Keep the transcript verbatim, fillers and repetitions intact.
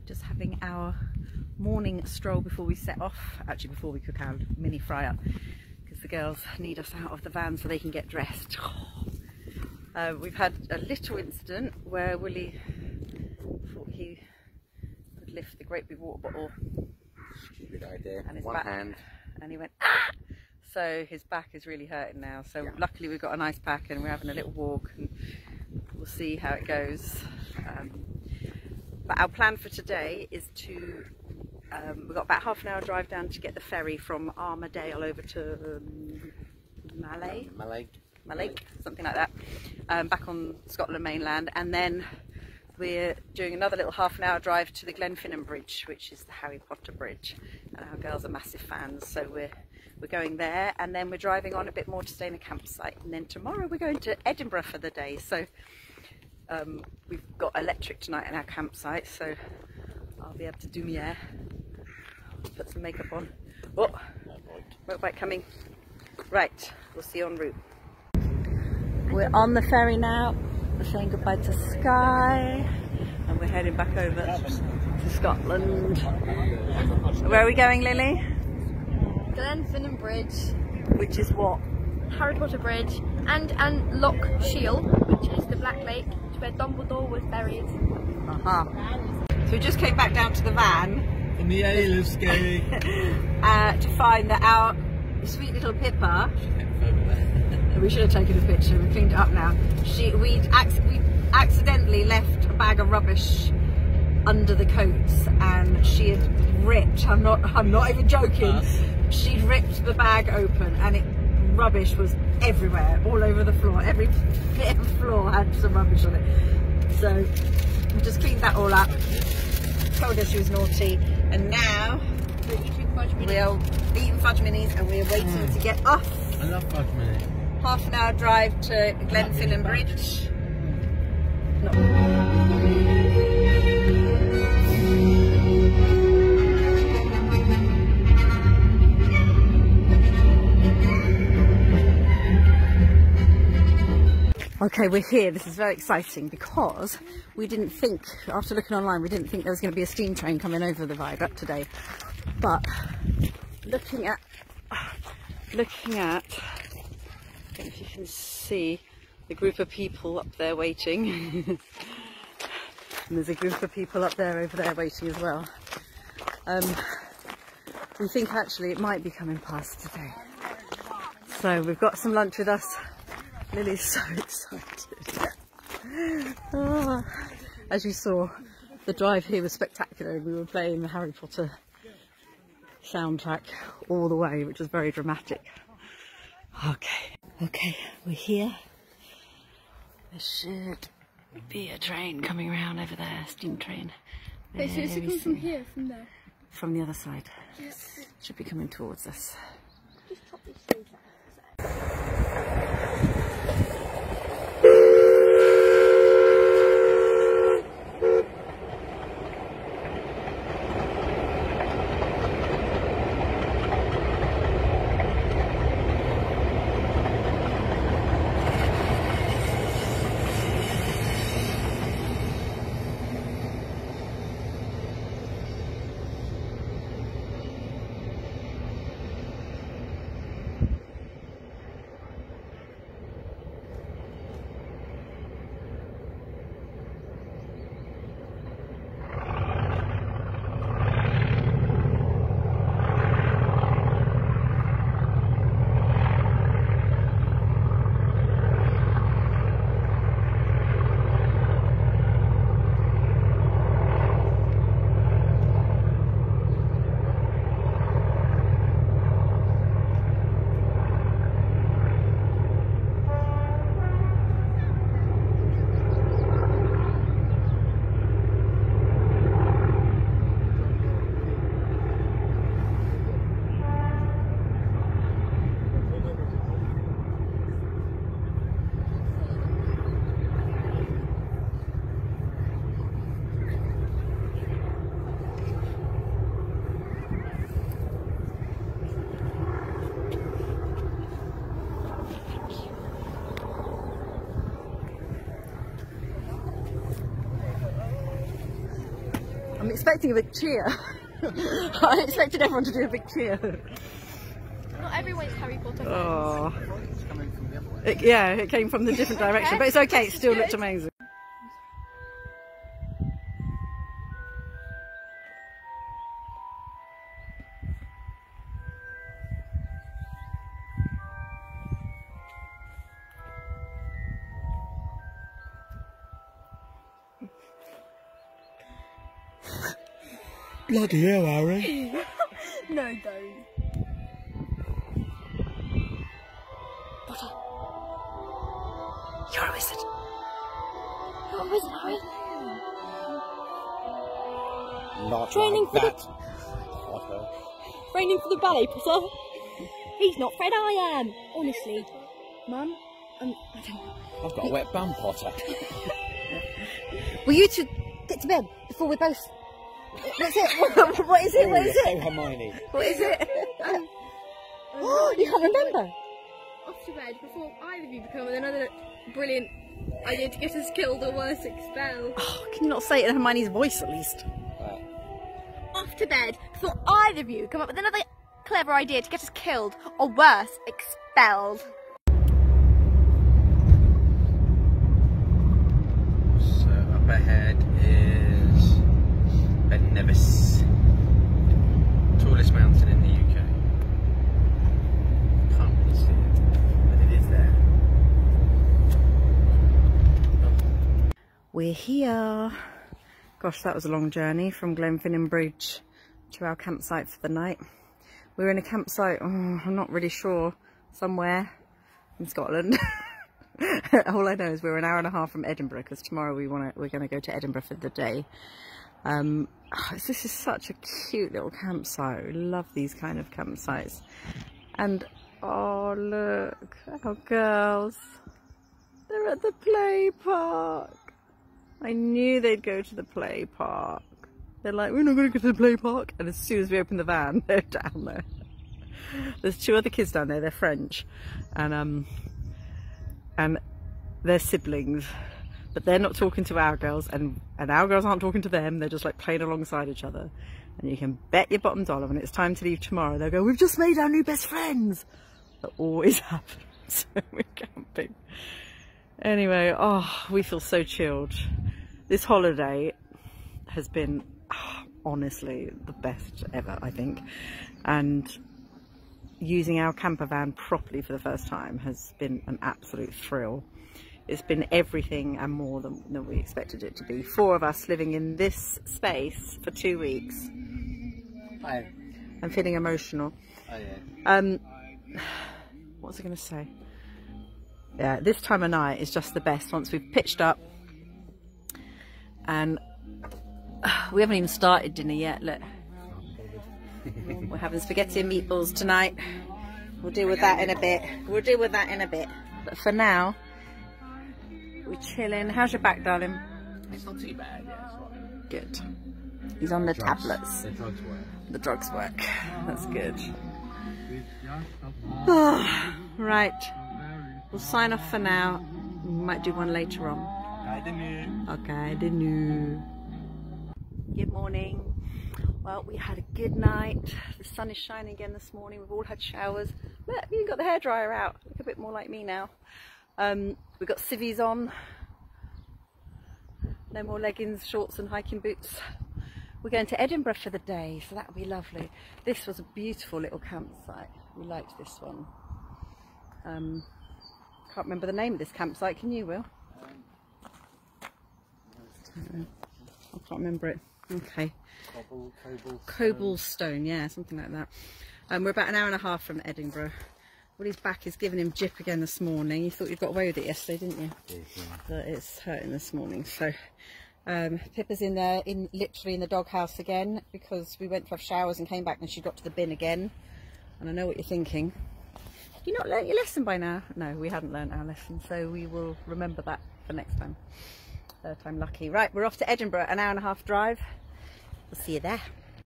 just having our morning stroll before we set off, actually before we cook our mini fry up, because the girls need us out of the van so they can get dressed. Uh, we've had a little incident where Willie thought he could lift the great big water bottle. Stupid idea. And his One back, hand. and he went, ah! So his back is really hurting now. So yeah. Luckily we've got an ice pack and we're having a little walk, and we'll see how it goes. Um, but our plan for today is to, um, we've got about half an hour drive down to get the ferry from Armadale over to um, Malay. Malay. Malay, something like that, um, back on Scotland mainland, and then we're doing another little half an hour drive to the Glenfinnan Bridge, which is the Harry Potter bridge, and our girls are massive fans, so we're we're going there, and then we're driving on a bit more to stay in a campsite, and then tomorrow we're going to Edinburgh for the day. So um, we've got electric tonight in our campsite, so I'll be able to do my hair, put some makeup on. Oh, motorbike coming. Right, we'll see you en route. We're on the ferry now, we're saying goodbye to Skye, and we're heading back over to Scotland. Where are we going, Lily? Glenfinnan Bridge. Which is what? Harry Potter Bridge, and, and Loch Shiel, which is the Black Lake, where Dumbledore was buried. Uh-huh. So we just came back down to the van. From the ale is scary. uh, to find that our sweet little Pippa, we should have taken a picture, we cleaned it up now. She, we'd ac we accidentally left a bag of rubbish under the coats, and she had ripped, I'm not, I'm not even joking, Us. she'd ripped the bag open, and it, rubbish was everywhere, all over the floor. Every bit of floor had some rubbish on it. So we just cleaned that all up, told her she was naughty, and now we're eating fudge minis. We're eating fudge minis, and we're waiting mm. to get off. I love fudge minis. Half an hour drive to Glenfinnan Bridge. No. Okay, we're here. This is very exciting because we didn't think, after looking online, we didn't think there was going to be a steam train coming over the viaduct today. But looking at, looking at, I don't know if you can see the group of people up there waiting. And there's a group of people up there over there waiting as well. Um, we think actually it might be coming past today. So we've got some lunch with us. Lily's so excited. Oh, as you saw, the drive here was spectacular. We were playing the Harry Potter soundtrack all the way, which was very dramatic. Okay, okay, we're here. There should be a train coming around over there, steam train. Wait, so is it coming from here, from there? From the other side. Yes. Should be coming towards us. Just pop these things out. I'm expecting a big cheer. I expected everyone to do a big cheer. Not everyone's Harry Potter fans. Oh. It, yeah, it came from the different direction, but it's okay, it still looked amazing. Bloody hell, Harry. No, don't. Potter. You're a wizard. You're a wizard, Harry. Not Training like for that. the training for the ballet, Potter. He's not Fred, I am. Honestly, Mum, um, I don't know. I've got a wet bum, Potter. Will you two get to bed before we both... What's it? What, what is it? What is So it? Hermione. What is it? Oh, you can't remember? Off to bed before either of you become another brilliant idea to get us killed or worse, expelled. Oh, can you not say it in Hermione's voice at least? Right. Off to bed before either of you come up with another clever idea to get us killed or worse, expelled. So up ahead is Ben Nevis, tallest mountain in the U K. Can't really see it, but it is there. We're here. Gosh, that was a long journey from Glenfinnan Bridge to our campsite for the night. We're in a campsite, oh, I'm not really sure, somewhere in Scotland. All I know is we're an hour and a half from Edinburgh because tomorrow we want to, we're going to go to Edinburgh for the day. Um, oh, this is such a cute little campsite. We love these kind of campsites. And oh look, our girls, they're at the play park. I knew they'd go to the play park. They're like, we're not going to go to the play park. And as soon as we open the van, they're down there. There's two other kids down there, they're French. And um, and they're siblings. But they're not talking to our girls, and, and our girls aren't talking to them. They're just like playing alongside each other. And you can bet your bottom dollar when it's time to leave tomorrow, they'll go, we've just made our new best friends. That always happens when we're camping. Anyway, oh, we feel so chilled. This holiday has been, oh, honestly, the best ever, I think. And using our camper van properly for the first time has been an absolute thrill. It's been everything and more than, than we expected it to be. Four of us living in this space for two weeks. Hi. I'm feeling emotional. Oh, yeah. Um, what was I going to say? Yeah, this time of night is just the best once we've pitched up. And uh, we haven't even started dinner yet, look. We're having spaghetti and meatballs tonight. We'll deal with that in a bit. We'll deal with that in a bit. But for now, we're chilling. How's your back, darling? It's not too bad, yeah, it's fine. Good. He's on the Drugs. tablets. The drugs work. The drugs work. That's good. Right. We'll sign off for now. We might do one later on. Okay, the new. Good morning. Well, we had a good night. The sun is shining again this morning. We've all had showers. Look, we even got the hairdryer out. Look a bit more like me now. Um, we've got civvies on. No more leggings, shorts and hiking boots. We're going to Edinburgh for the day, so that'll be lovely. This was a beautiful little campsite. We liked this one. Um, can't remember the name of this campsite. Can you, Will? I can't remember it. Okay. Cobble, cobblestone. Cobblestone, yeah, something like that. Um, we're about an hour and a half from Edinburgh. Willie's back is giving him jip again this morning. You thought you got away with it yesterday, didn't you? Yeah, yeah. But it's hurting this morning. So um, Pippa's in there, in literally in the doghouse again, because we went to have showers and came back and she got to the bin again. And I know what you're thinking. You not learnt your lesson by now? No, we hadn't learnt our lesson, so we will remember that for next time. Third time lucky. Right, we're off to Edinburgh, an hour and a half drive. We'll see you there.